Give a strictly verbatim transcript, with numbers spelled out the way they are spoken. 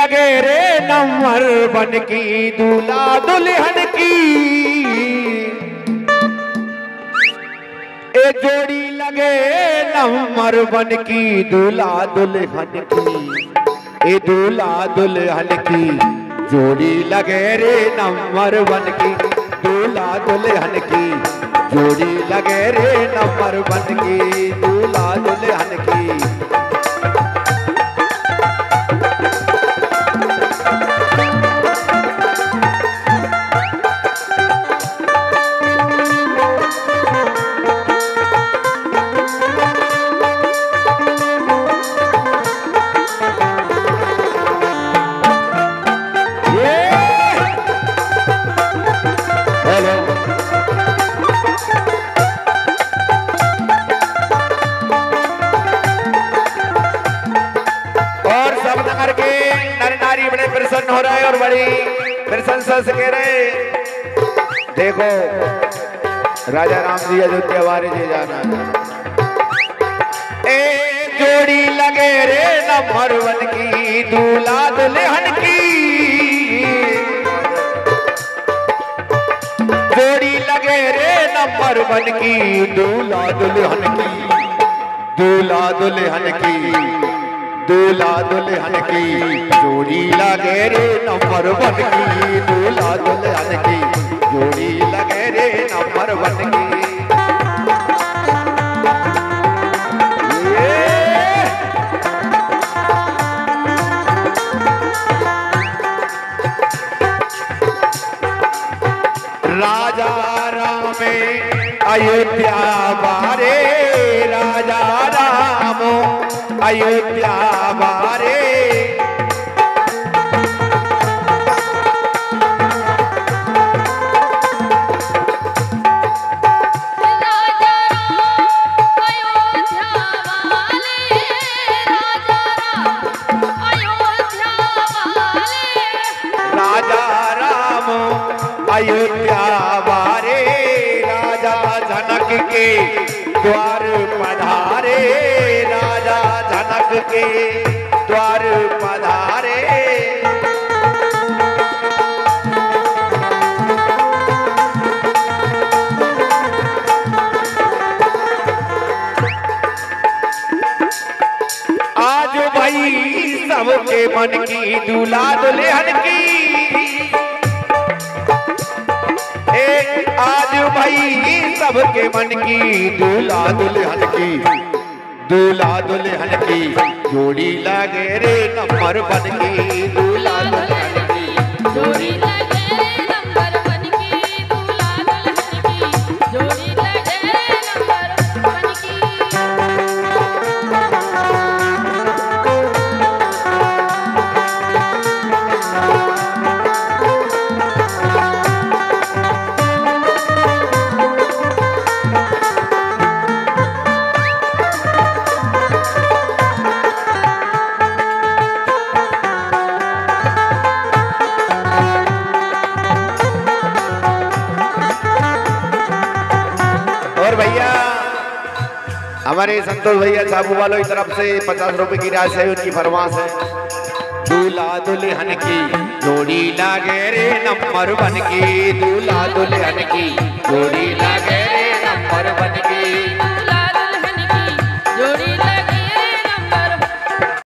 लगे रे नंबर बन की दूल्हा दुल्हन की, ए जोड़ी लगे नंबर बन की दूल्हा दुल्हन की, ए दूल्हा दुल्हन की जोड़ी लगे रे नंबर बन की, दूल्हा दुल्हन की जोड़ी लगे रे नंबर बन की, दूल्हा दुल्हन की। प्रसन्न हो रहा है और बड़ी प्रशंसा से कह रहे, देखो राजा राम जी अयोध्या वारे जी जाना, ए जोड़ी लगे रे नंबर वन की दूल्हा दुल्हन की, जोड़ी लगे रे नंबर वन की दूल्हा दुल्हन की, दूल्हा दुल्हन की, दूल्हा दुल्हन की जोड़ी लगे रे नंबर वन की, दूल्हा दुल्हन की जोड़ी लगे रे नंबर वन की। राजा राम अयोध्या बारे, राजा राम अयोध्या बारे, अयोध्या वारे राजा जनक के द्वार पधारे, राजा जनक के द्वार पधारे, आज भाई सबके मन की दूल्हा दुल्हन की, आज भाई सबके मन की दूल्हा दुल्हन की, दूल्हा दुल्हन की जोड़ी लगे रे नंबर वन की, दूल्हा दुल्हन की जोड़ी लगे रे नंबर वन की, दूल्हा दुल्हन की जोड़ी लगे रे नंबर वन की। हमारे संतोष भैया साबू वालों की तरफ से पचास रुपए की राशि है, उनकी फरमाश है, दूल्हा दुल्हन की जोड़ी लगे रे नंबर वन की, दूल्हा दुल्हन की जोड़ी लगे रे नंबर वन की।